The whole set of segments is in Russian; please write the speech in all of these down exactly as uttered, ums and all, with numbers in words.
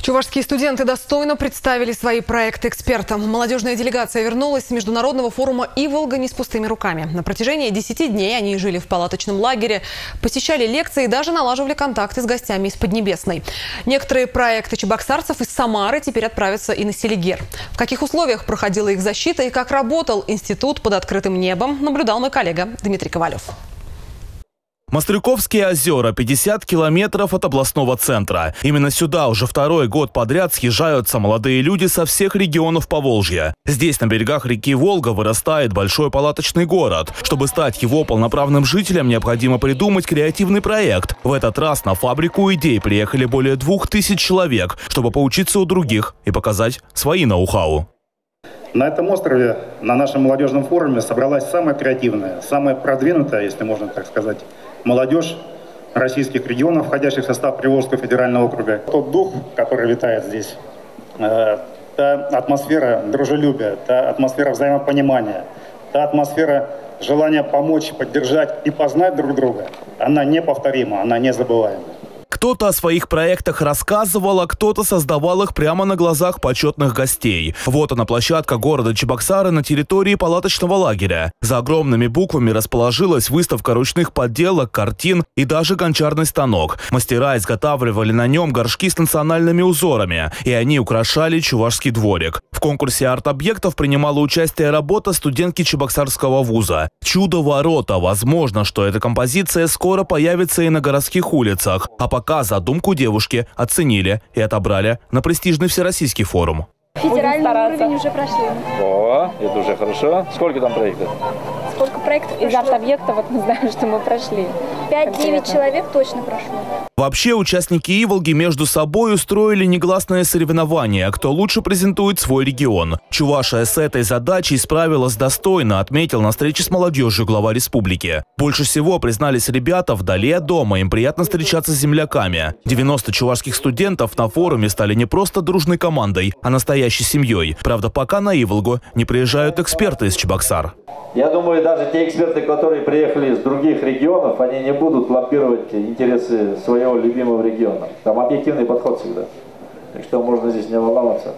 Чувашские студенты достойно представили свои проекты экспертам. Молодежная делегация вернулась с международного форума «Иволга» не с пустыми руками. На протяжении десяти дней они жили в палаточном лагере, посещали лекции и даже налаживали контакты с гостями из Поднебесной. Некоторые проекты чебоксарцев из Самары теперь отправятся и на Селигер. В каких условиях проходила их защита и как работал институт под открытым небом, наблюдал мой коллега Дмитрий Ковалев. Мостряковские озера – пятьдесят километров от областного центра. Именно сюда уже второй год подряд съезжаются молодые люди со всех регионов Поволжья. Здесь, на берегах реки Волга, вырастает большой палаточный город. Чтобы стать его полноправным жителем, необходимо придумать креативный проект. В этот раз на фабрику идей приехали более двух тысяч человек, чтобы поучиться у других и показать свои ноу-хау. На этом острове, на нашем молодежном форуме, собралась самая креативная, самая продвинутая, если можно так сказать, молодежь российских регионов, входящих в состав Приволжского федерального округа. Тот дух, который витает здесь, э, та атмосфера дружелюбия, та атмосфера взаимопонимания, та атмосфера желания помочь, поддержать и познать друг друга, она неповторима, она незабываема. Кто-то о своих проектах рассказывал, а кто-то создавал их прямо на глазах почетных гостей. Вот она, площадка города Чебоксары на территории палаточного лагеря. За огромными буквами расположилась выставка ручных подделок, картин и даже гончарный станок. Мастера изготавливали на нем горшки с национальными узорами, и они украшали чувашский дворик. В конкурсе арт-объектов принимала участие работа студентки Чебоксарского вуза. «Чудо-ворота». Возможно, что эта композиция скоро появится и на городских улицах. А пока задумку девушки оценили и отобрали на престижный всероссийский форум. Федеральный уровень уже прошли. О, это уже хорошо. Сколько там проектов? Сколько проектов из арт-объекта, вот мы знаем, что мы прошли. пять-девять человек точно прошло. Вообще, участники «Иволги» между собой устроили негласное соревнование, кто лучше презентует свой регион. Чувашия с этой задачей справилась достойно, отметил на встрече с молодежью глава республики. Больше всего признались ребята вдали от дома, им приятно встречаться с земляками. девяносто чувашских студентов на форуме стали не просто дружной командой, а настоящей семьей. Правда, пока на «Иволгу» не приезжают эксперты из Чебоксар. Я думаю, даже те эксперты, которые приехали из других регионов, они не будут лоббировать интересы своего любимого региона. Там объективный подход всегда. Так что можно здесь не волноваться.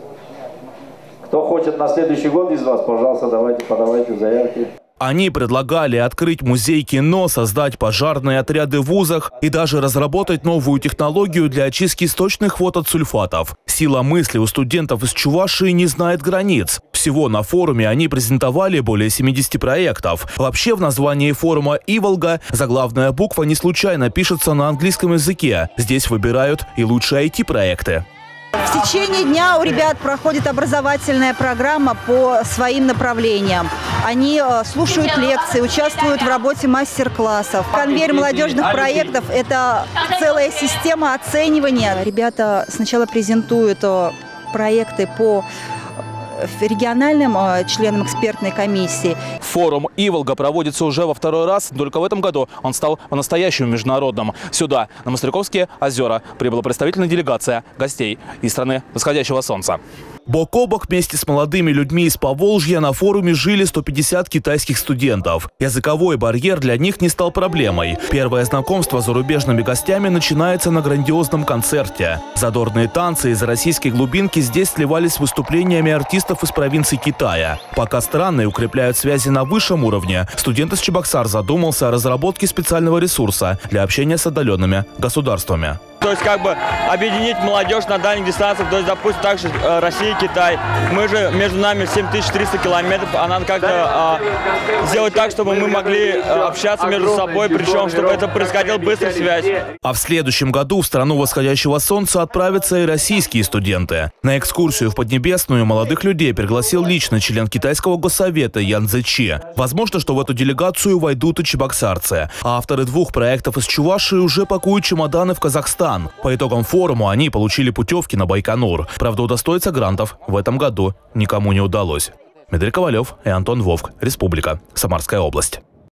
Кто хочет на следующий год из вас, пожалуйста, давайте, подавайте заявки. Они предлагали открыть музей кино, создать пожарные отряды в вузах и даже разработать новую технологию для очистки сточных вод от сульфатов. Сила мысли у студентов из Чувашии не знает границ. Всего на форуме они презентовали более семидесяти проектов. Вообще в названии форума «Иволга» заглавная буква не случайно пишется на английском языке. Здесь выбирают и лучшие ай ти-проекты. В течение дня у ребят проходит образовательная программа по своим направлениям. Они слушают лекции, участвуют в работе мастер-классов. Конвейер молодежных проектов – это целая система оценивания. Ребята сначала презентуют проекты по региональным членам экспертной комиссии. Форум «Иволга» проводится уже во второй раз, только в этом году он стал по-настоящему международным. Сюда, на Мостряковские озера, прибыла представительная делегация гостей из страны восходящего солнца. Бок о бок вместе с молодыми людьми из Поволжья на форуме жили сто пятьдесят китайских студентов. Языковой барьер для них не стал проблемой. Первое знакомство с зарубежными гостями начинается на грандиозном концерте. Задорные танцы из российской глубинки здесь сливались с выступлениями артистов из провинции Китая. Пока страны укрепляют связи на высшем уровне, студент из Чебоксар задумался о разработке специального ресурса для общения с отдаленными государствами. То есть как бы объединить молодежь на дальних дистанциях, то есть, допустим, также э, Россия и Китай. Мы же, между нами семь тысяч триста километров, а надо как-то э, сделать так, чтобы мы могли э, общаться между собой, причем, чтобы это происходила быстрая связь. А в следующем году в страну восходящего солнца отправятся и российские студенты. На экскурсию в Поднебесную молодых людей пригласил лично член китайского госсовета Ян Цзэчи. Возможно, что в эту делегацию войдут и чебоксарцы. А авторы двух проектов из Чувашии уже пакуют чемоданы в Казахстан. По итогам форума они получили путевки на Байконур. Правда, удостоиться грантов в этом году никому не удалось. Дмитрий Ковалев и Антон Вовк. Республика. Самарская область.